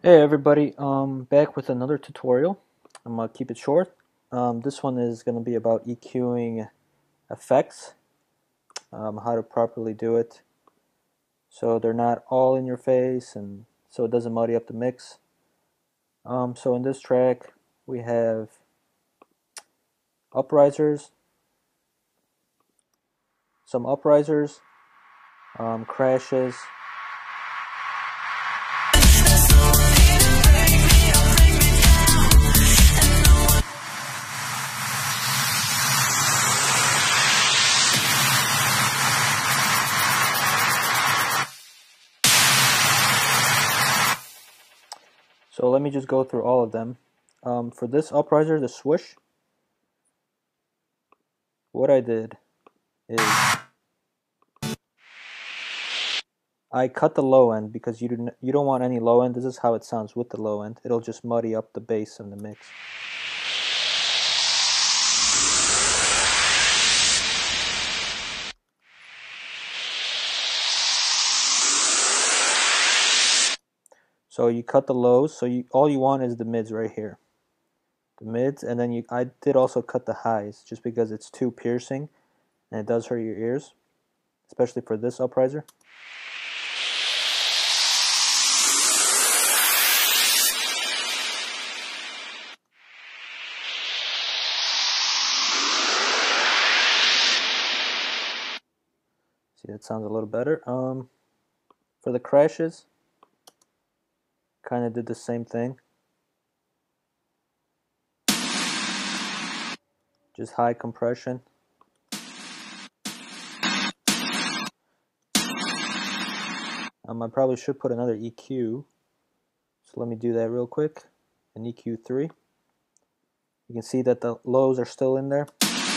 Hey everybody, back with another tutorial. I'm gonna keep it short. This one is gonna be about EQing effects, how to properly do it so they're not all in your face and so it doesn't muddy up the mix. So in this track we have uprisers, some uprisers, crashes. So let me just go through all of them. For this upriser, the swoosh, what I did is I cut the low end because you don't want any low end. This is how it sounds with the low end. It'll just muddy up the bass of the mix. So you cut the lows, so all you want is the mids right here. The mids, and then I did also cut the highs just because it's too piercing and it does hurt your ears, especially for this upriser. See, that sounds a little better. For the crashes, kind of did the same thing. Just high compression. I probably should put another EQ. So let me do that real quick. An EQ3. You can see that the lows are still in there.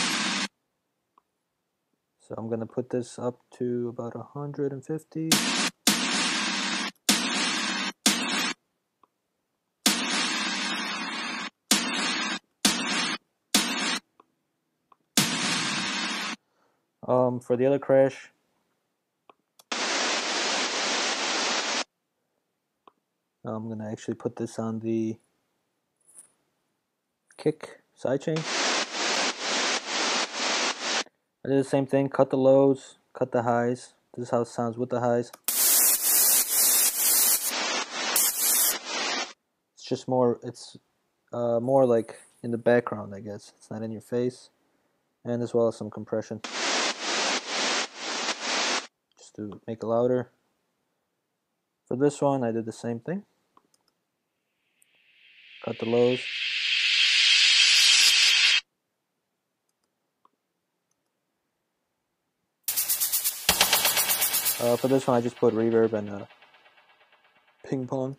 So I'm going to put this up to about 150. For the other crash, I'm going to actually put this on the kick sidechain. I did the same thing, cut the lows, cut the highs. This is how it sounds with the highs. It's just more, more like in the background, I guess. It's not in your face. And as well as some compression. Just to make it louder. For this one, I did the same thing. Cut the lows. For this one, I just put reverb and ping pong.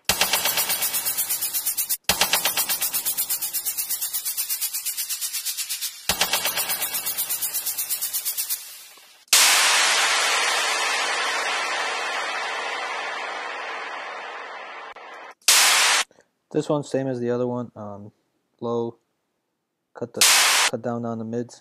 This one's same as the other one. Low, cut down on the mids.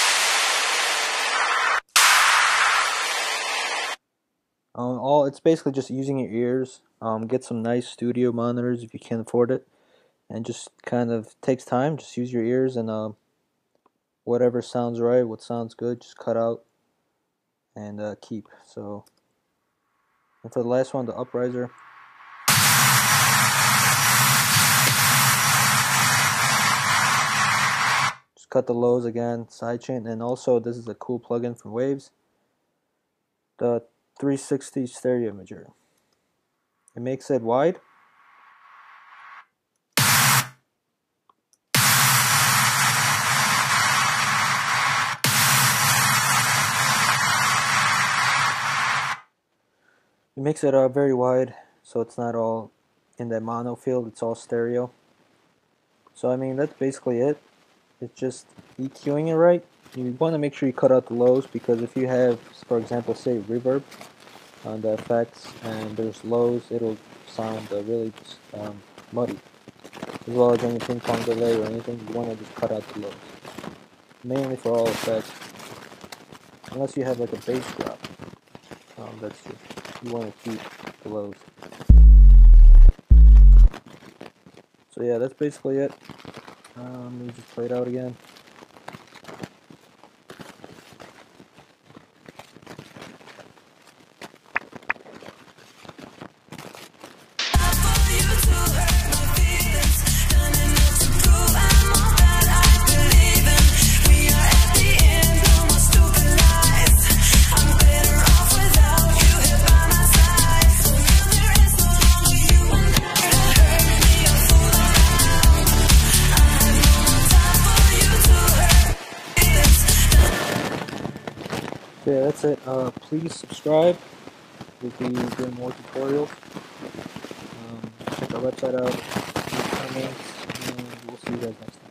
It's basically just using your ears. Get some nice studio monitors if you can't afford it, and just kind of takes time. Just use your ears and whatever sounds right, what sounds good, just cut out and keep. So, and for the last one, the upriser. Just cut the lows again, sidechain, and also this is a cool plugin for Waves. The 360 stereo imager. It makes it wide. It makes it very wide, so it's not all in that mono field, it's all stereo. So I mean, that's basically it. It's just EQing it right. You want to make sure you cut out the lows, because if you have, for example, say reverb on the effects and there's lows, it'll sound really muddy. As well as any ping pong delay or anything, you want to just cut out the lows. Mainly for all effects. Unless you have like a bass drop. That's just, you want to keep the lows. So yeah, that's basically it. Let me just play it out again. So yeah, that's it. Please subscribe. We'll be doing more tutorials. Check our website out, leave comments, and we'll see you guys next time.